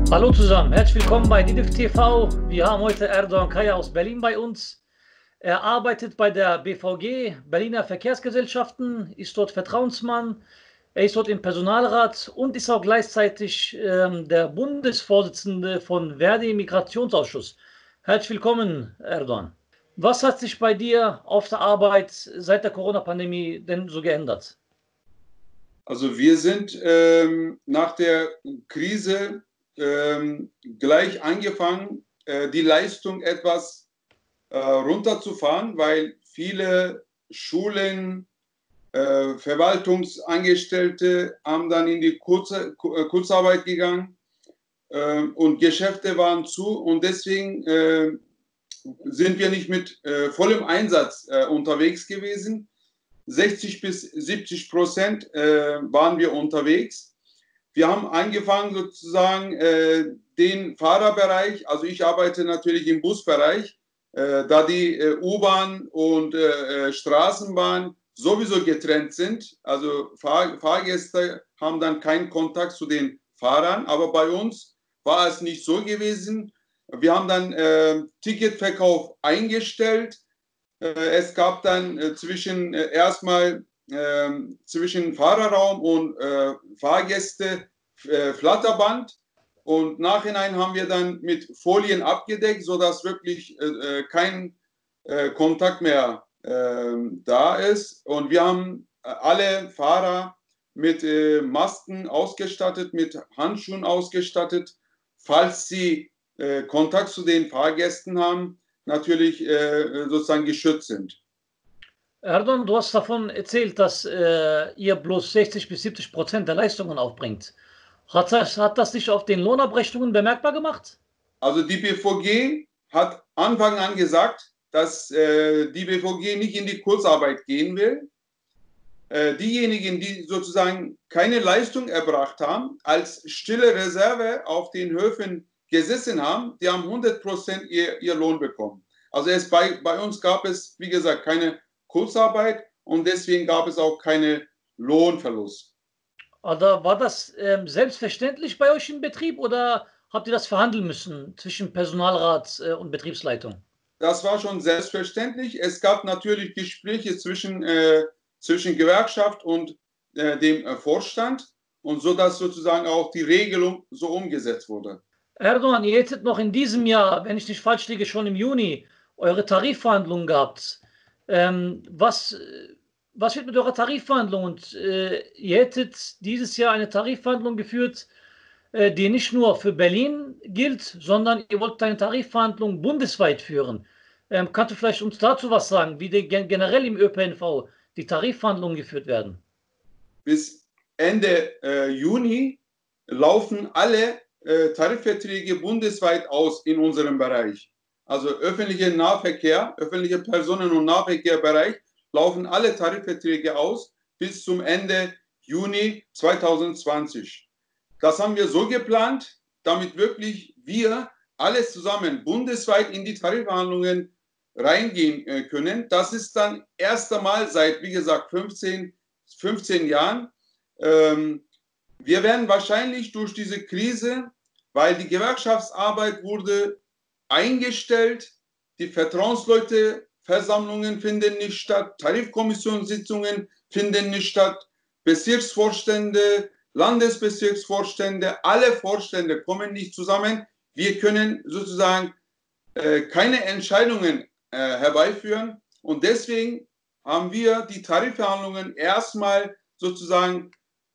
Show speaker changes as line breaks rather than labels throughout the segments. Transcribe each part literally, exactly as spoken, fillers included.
Hallo zusammen, herzlich willkommen bei D I D F T V. Wir haben heute Erdoğan Kaya aus Berlin bei uns. Er arbeitet bei der B V G, Berliner Verkehrsgesellschaften, ist dort Vertrauensmann. Er ist dort im Personalrat und ist auch gleichzeitig ähm, der Bundesvorsitzende von Verdi Migrationsausschuss. Herzlich willkommen, Erdoğan. Was hat sich bei dir auf der Arbeit seit der Corona-Pandemie denn so geändert?
Also wir sind ähm, nach der Krise ähm, gleich angefangen, äh, die Leistung etwas äh, runterzufahren, weil viele Schulen, äh, Verwaltungsangestellte haben dann in die Kurze, Kurzarbeit gegangen äh, und Geschäfte waren zu und deswegen äh, sind wir nicht mit äh, vollem Einsatz äh, unterwegs gewesen. sechzig bis siebzig Prozent äh, waren wir unterwegs. Wir haben angefangen sozusagen äh, den Fahrerbereich, also ich arbeite natürlich im Busbereich, äh, da die äh, U-Bahn und äh, Straßenbahn sowieso getrennt sind. Also Fahr Fahrgäste haben dann keinen Kontakt zu den Fahrern, aber bei uns war es nicht so gewesen. Wir haben dann äh, Ticketverkauf eingestellt. Es gab dann äh, zwischen äh, erstmal äh, zwischen Fahrerraum und äh, Fahrgäste äh, Flatterband und nachhinein haben wir dann mit Folien abgedeckt, sodass wirklich äh, kein äh, Kontakt mehr äh, da ist. Und wir haben alle Fahrer mit äh, Masken ausgestattet, mit Handschuhen ausgestattet, falls sie äh, Kontakt zu den Fahrgästen haben, natürlich äh, sozusagen geschützt sind.
Erdoğan, du hast davon erzählt, dass äh, ihr bloß sechzig bis siebzig Prozent der Leistungen aufbringt. Hat das, hat das sich auf den Lohnabrechnungen bemerkbar gemacht?
Also die B V G hat Anfang an gesagt, dass äh, die B V G nicht in die Kurzarbeit gehen will. Äh, diejenigen, die sozusagen keine Leistung erbracht haben, als stille Reserve auf den Höfen gesessen haben, die haben hundert Prozent ihr, ihr Lohn bekommen. Also es bei, bei uns gab es, wie gesagt, keine Kurzarbeit und deswegen gab es auch keine Lohnverlust.
Oder war das ähm, selbstverständlich bei euch im Betrieb oder habt ihr das verhandeln müssen zwischen Personalrat äh, und Betriebsleitung?
Das war schon selbstverständlich. Es gab natürlich Gespräche zwischen, äh, zwischen Gewerkschaft und äh, dem äh, Vorstand und so, dass sozusagen auch die Regelung so umgesetzt wurde.
Erdoğan, ihr hättet noch in diesem Jahr, wenn ich nicht falsch liege, schon im Juni eure Tarifverhandlungen gehabt. Ähm, was, was wird mit eurer Tarifverhandlung? Und äh, ihr hättet dieses Jahr eine Tarifverhandlung geführt, äh, die nicht nur für Berlin gilt, sondern ihr wollt eine Tarifverhandlung bundesweit führen. Ähm, kannst du vielleicht uns dazu was sagen, wie die, generell im Ö P N V die Tarifverhandlungen geführt werden?
Bis Ende äh, Juni laufen alle äh, Tarifverträge bundesweit aus in unserem Bereich. Also öffentlicher Nahverkehr, öffentlicher Personen- und Nahverkehrbereich laufen alle Tarifverträge aus bis zum Ende Juni zweitausendzwanzig. Das haben wir so geplant, damit wirklich wir alles zusammen bundesweit in die Tarifverhandlungen reingehen äh, können. Das ist dann erst einmal seit, wie gesagt, fünfzehn, fünfzehn Jahren. Ähm, wir werden wahrscheinlich durch diese Krise, weil die Gewerkschaftsarbeit wurde eingestellt, die Vertrauensleute Versammlungen finden nicht statt, Tarifkommissionssitzungen finden nicht statt, Bezirksvorstände, Landesbezirksvorstände, alle Vorstände kommen nicht zusammen. Wir können sozusagen äh, keine Entscheidungen äh, herbeiführen und deswegen haben wir die Tarifverhandlungen erstmal sozusagen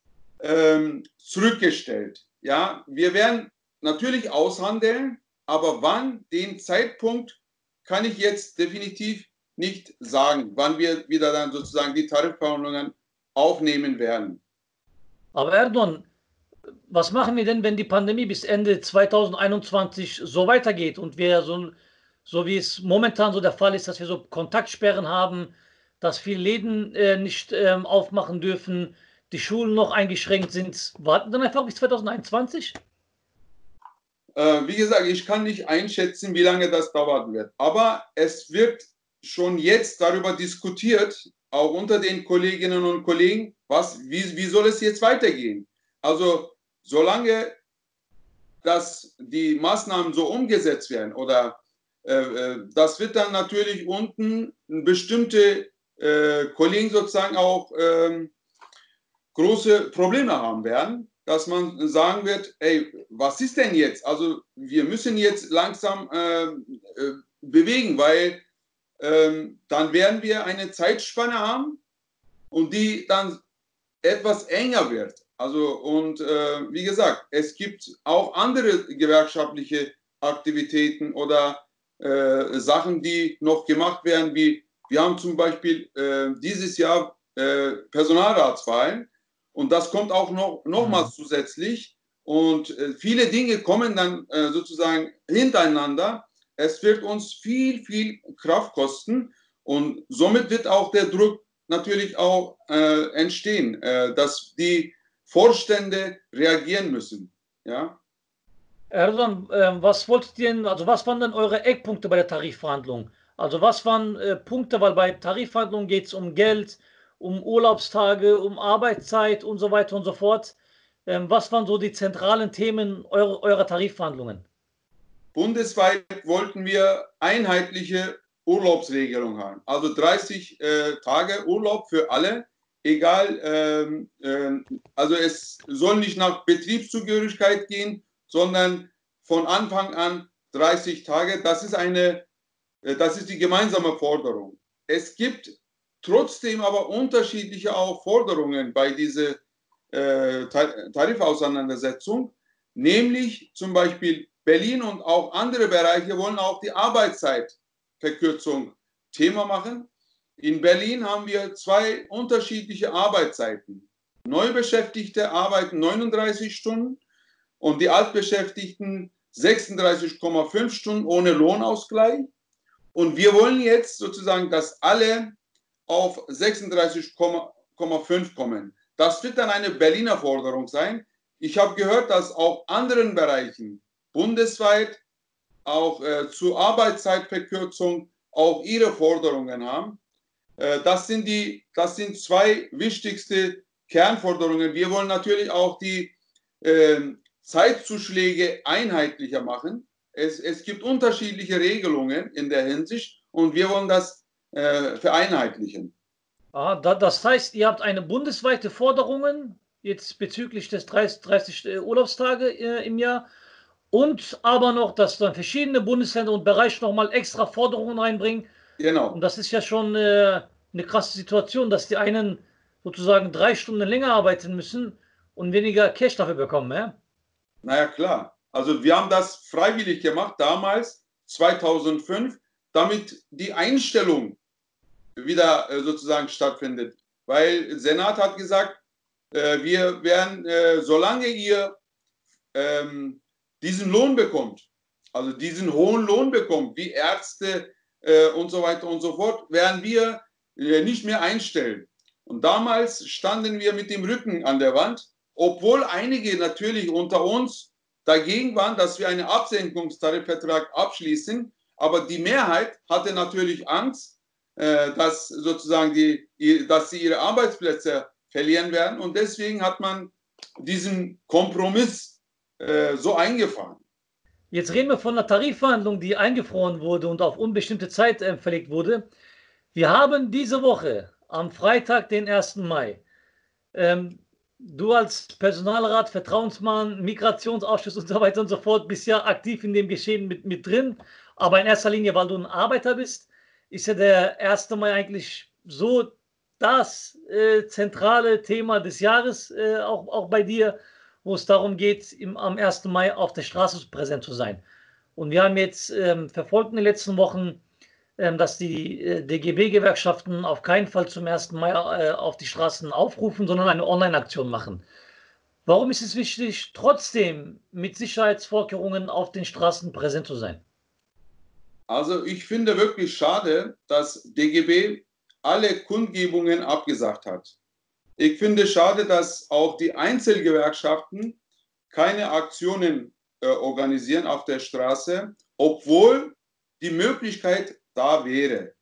ähm, zurückgestellt. Ja, wir werden natürlich aushandeln, aber wann, den Zeitpunkt kann ich jetzt definitiv nicht sagen, wann wir wieder dann sozusagen die Tarifverhandlungen aufnehmen werden.
Aber Erdoğan, was machen wir denn, wenn die Pandemie bis Ende zweitausendeinundzwanzig so weitergeht und wir so, so wie es momentan so der Fall ist, dass wir so Kontaktsperren haben, dass viele Läden äh, nicht ähm, aufmachen dürfen, die Schulen noch eingeschränkt sind? Warten dann einfach bis zweitausendeinundzwanzig?
Äh, wie gesagt, ich kann nicht einschätzen, wie lange das dauern wird. Aber es wird schon jetzt darüber diskutiert, auch unter den Kolleginnen und Kollegen, was, wie, wie soll es jetzt weitergehen? Also solange dass die Maßnahmen so umgesetzt werden oder äh, das wird dann natürlich unten bestimmte äh, Kollegen sozusagen auch äh, große Probleme haben werden, dass man sagen wird, ey, was ist denn jetzt? Also wir müssen jetzt langsam äh, äh, bewegen, weil äh, dann werden wir eine Zeitspanne haben und die dann etwas enger wird. Also und äh, wie gesagt, es gibt auch andere gewerkschaftliche Aktivitäten oder äh, Sachen, die noch gemacht werden, wie wir haben zum Beispiel äh, dieses Jahr äh, Personalratswahlen und das kommt auch noch nochmals mhm. zusätzlich und äh, viele Dinge kommen dann äh, sozusagen hintereinander. Es wird uns viel, viel Kraft kosten und somit wird auch der Druck natürlich auch äh, entstehen, äh, dass die Vorstände reagieren müssen. Ja?
Erdogan, äh, was wolltet ihr denn, also was waren denn eure Eckpunkte bei der Tarifverhandlung? Also was waren äh, Punkte, weil bei Tarifverhandlungen geht es um Geld, um Urlaubstage, um Arbeitszeit und so weiter und so fort. Ähm, was waren so die zentralen Themen eurer, eurer Tarifverhandlungen?
Bundesweit wollten wir einheitliche Urlaubsregelung haben. Also dreißig äh, Tage Urlaub für alle, egal, ähm, äh, also es soll nicht nach Betriebszugehörigkeit gehen, sondern von Anfang an dreißig Tage. Das ist eine, äh, das ist die gemeinsame Forderung. Es gibt trotzdem aber unterschiedliche auch Forderungen bei dieser äh, Tarifauseinandersetzung, nämlich zum Beispiel Berlin und auch andere Bereiche wollen auch die Arbeitszeitverkürzung Thema machen. In Berlin haben wir zwei unterschiedliche Arbeitszeiten. Neubeschäftigte arbeiten neununddreißig Stunden und die Altbeschäftigten sechsunddreißig Komma fünf Stunden ohne Lohnausgleich. Und wir wollen jetzt sozusagen, dass alle auf sechsunddreißig Komma fünf kommen. Das wird dann eine Berliner Forderung sein. Ich habe gehört, dass auch anderen Bereichen bundesweit auch äh, zur Arbeitszeitverkürzung auch ihre Forderungen haben. Äh, das sind die, das sind zwei wichtigste Kernforderungen. Wir wollen natürlich auch die äh, Zeitzuschläge einheitlicher machen. Es, es gibt unterschiedliche Regelungen in der Hinsicht und wir wollen das äh, vereinheitlichen.
Ah, da, das heißt, ihr habt eine bundesweite Forderung jetzt bezüglich des dreißig, dreißig äh, Urlaubstage äh, im Jahr und aber noch, dass dann verschiedene Bundesländer und Bereiche nochmal extra Forderungen reinbringen.
Genau.
Und das ist ja schon äh, eine krasse Situation, dass die einen sozusagen drei Stunden länger arbeiten müssen und weniger Cash dafür bekommen. Ja?
Naja, klar. Also wir haben das freiwillig gemacht, damals, zweitausendfünf, damit die Einstellung wieder äh, sozusagen stattfindet. Weil der Senat hat gesagt, äh, wir werden, äh, solange ihr ähm, diesen Lohn bekommt, also diesen hohen Lohn bekommt, wie Ärzte äh, und so weiter und so fort, werden wir äh, nicht mehr einstellen. Und damals standen wir mit dem Rücken an der Wand, obwohl einige natürlich unter uns dagegen waren, dass wir einen Absenkungstarifvertrag abschließen. Aber die Mehrheit hatte natürlich Angst, äh, dass sozusagen die, dass sie ihre Arbeitsplätze verlieren werden. Und deswegen hat man diesen Kompromiss äh, so eingefahren.
Jetzt reden wir von einer Tarifverhandlung, die eingefroren wurde und auf unbestimmte Zeit äh, verlegt wurde. Wir haben diese Woche am Freitag, den ersten Mai, ähm, du als Personalrat, Vertrauensmann, Migrationsausschuss und so weiter und so fort bist ja aktiv in dem Geschehen mit, mit drin, aber in erster Linie, weil du ein Arbeiter bist, ist ja der erste Mai eigentlich so das äh, zentrale Thema des Jahres, äh, auch, auch bei dir, wo es darum geht, im, am ersten Mai auf der Straße präsent zu sein. Und wir haben jetzt ähm, verfolgt in den letzten Wochen, ähm, dass die äh, D G B-Gewerkschaften auf keinen Fall zum ersten Mai äh, auf die Straßen aufrufen, sondern eine Online-Aktion machen. Warum ist es wichtig, trotzdem mit Sicherheitsvorkehrungen auf den Straßen präsent zu sein?
Also ich finde wirklich schade, dass D G B alle Kundgebungen abgesagt hat. Ich finde schade, dass auch die Einzelgewerkschaften keine Aktionen äh, organisieren auf der Straße, obwohl die Möglichkeit da wäre.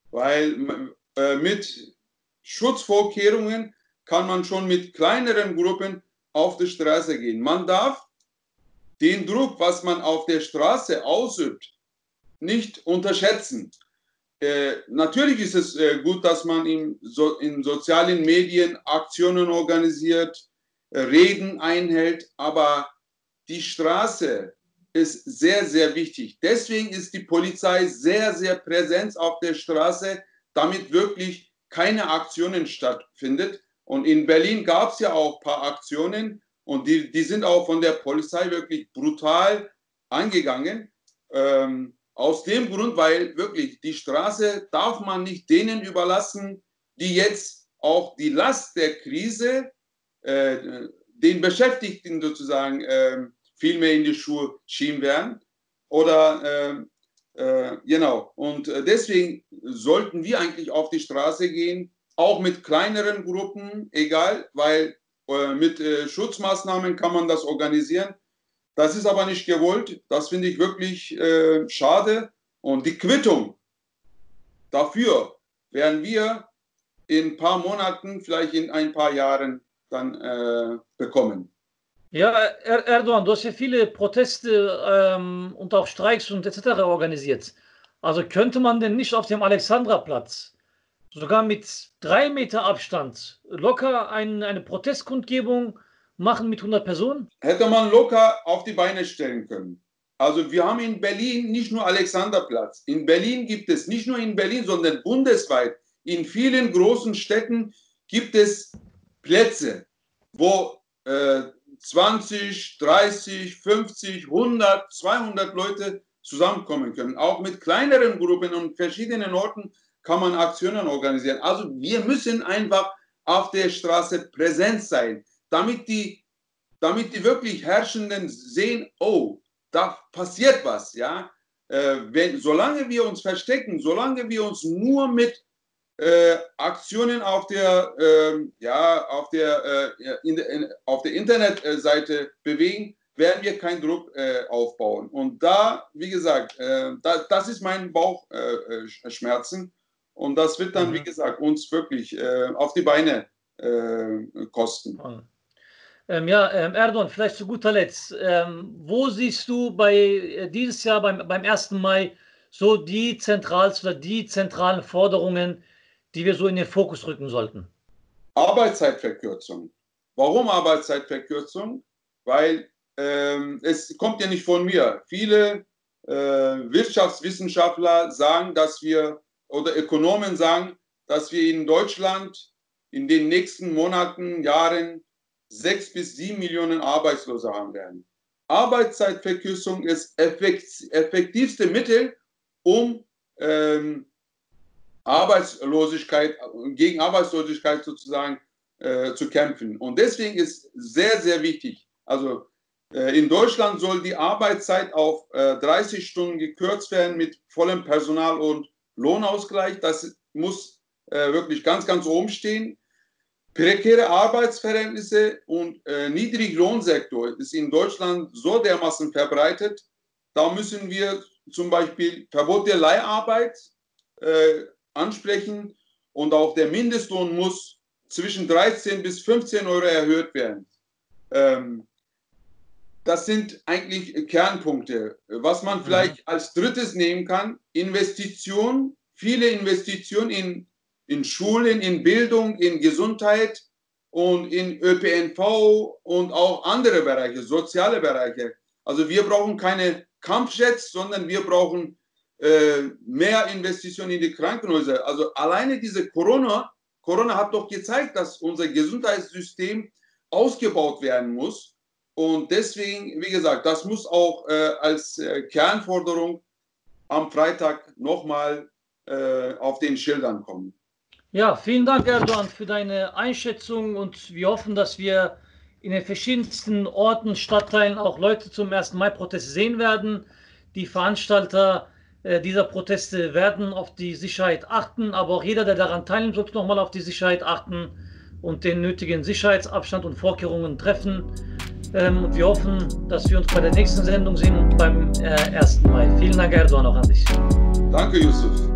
Weil äh, mit Schutzvorkehrungen kann man schon mit kleineren Gruppen auf die Straße gehen. Man darf den Druck, was man auf der Straße ausübt, nicht unterschätzen. Äh, natürlich ist es äh, gut, dass man in, so, in sozialen Medien Aktionen organisiert, äh, Reden einhält, aber die Straße ist sehr, sehr wichtig. Deswegen ist die Polizei sehr, sehr präsent auf der Straße, damit wirklich keine Aktionen stattfindet. Und in Berlin gab es ja auch ein paar Aktionen und die, die sind auch von der Polizei wirklich brutal angegangen. Ähm, aus dem Grund, weil wirklich die Straße darf man nicht denen überlassen, die jetzt auch die Last der Krise äh, den Beschäftigten sozusagen äh, viel mehr in die Schuhe schieben werden. Oder äh, äh, genau. Und deswegen sollten wir eigentlich auf die Straße gehen, auch mit kleineren Gruppen, egal, weil äh, mit äh, Schutzmaßnahmen kann man das organisieren. Das ist aber nicht gewollt. Das finde ich wirklich äh, schade. Und die Quittung dafür werden wir in ein paar Monaten, vielleicht in ein paar Jahren dann äh, bekommen.
Ja, er Erdoğan, du hast ja viele Proteste ähm, und auch Streiks und et cetera organisiert. Also könnte man denn nicht auf dem Alexanderplatz sogar mit drei Meter Abstand locker ein, eine Protestkundgebung machen mit hundert Personen?
Hätte man locker auf die Beine stellen können. Also wir haben in Berlin nicht nur Alexanderplatz. In Berlin gibt es, nicht nur in Berlin, sondern bundesweit, in vielen großen Städten gibt es Plätze, wo äh, zwanzig, dreißig, fünfzig, hundert, zweihundert Leute zusammenkommen können. Auch mit kleineren Gruppen und verschiedenen Orten kann man Aktionen organisieren. Also wir müssen einfach auf der Straße präsent sein, damit die, damit die wirklich Herrschenden sehen, oh, da passiert was. Ja? Äh, wenn, solange wir uns verstecken, solange wir uns nur mit Äh, Aktionen auf der, äh, ja, auf der, äh, in, in, auf der Internetseite bewegen, werden wir keinen Druck äh, aufbauen. Und da, wie gesagt, äh, da, das ist mein Bauchschmerzen. Äh, und das wird dann, mhm. wie gesagt, uns wirklich äh, auf die Beine äh, kosten.
Ähm, ja, ähm, Erdoğan, vielleicht zu guter Letzt. Ähm, wo siehst du bei äh, dieses Jahr beim, beim ersten Mai so die zentralsten oder die zentralen Forderungen, die wir so in den Fokus rücken sollten?
Arbeitszeitverkürzung. Warum Arbeitszeitverkürzung? Weil ähm, es kommt ja nicht von mir. Viele äh, Wirtschaftswissenschaftler sagen, dass wir, oder Ökonomen sagen, dass wir in Deutschland in den nächsten Monaten, Jahren sechs bis sieben Millionen Arbeitslose haben werden. Arbeitszeitverkürzung ist effekt, effektivste Mittel, um ähm, Arbeitslosigkeit, gegen Arbeitslosigkeit sozusagen äh, zu kämpfen. Und deswegen ist sehr, sehr wichtig, also äh, in Deutschland soll die Arbeitszeit auf äh, dreißig Stunden gekürzt werden mit vollem Personal- und Lohnausgleich. Das muss äh, wirklich ganz, ganz oben stehen. Prekäre Arbeitsverhältnisse und äh, Niedriglohnsektor ist in Deutschland so dermaßen verbreitet. Da müssen wir zum Beispiel Verbot der Leiharbeit äh, ansprechen und auch der Mindestlohn muss zwischen dreizehn bis fünfzehn Euro erhöht werden. Ähm, das sind eigentlich Kernpunkte. Was man vielleicht mhm. als drittes nehmen kann, Investitionen, viele Investitionen in, in Schulen, in Bildung, in Gesundheit und in Ö P N V und auch andere Bereiche, soziale Bereiche. Also wir brauchen keine Kampfjets, sondern wir brauchen mehr Investitionen in die Krankenhäuser. Also alleine diese Corona, Corona hat doch gezeigt, dass unser Gesundheitssystem ausgebaut werden muss. Und deswegen, wie gesagt, das muss auch äh, als äh, Kernforderung am Freitag nochmal äh, auf den Schildern kommen.
Ja, vielen Dank, Erdoğan, für deine Einschätzung und wir hoffen, dass wir in den verschiedensten Orten, Stadtteilen auch Leute zum ersten Mai-Protest sehen werden. Die Veranstalter dieser Proteste werden auf die Sicherheit achten, aber auch jeder, der daran teilnimmt, sollte nochmal auf die Sicherheit achten und den nötigen Sicherheitsabstand und Vorkehrungen treffen. Und wir hoffen, dass wir uns bei der nächsten Sendung sehen und beim ersten Mai. Vielen Dank, Erdoğan, auch an dich.
Danke, Yusuf.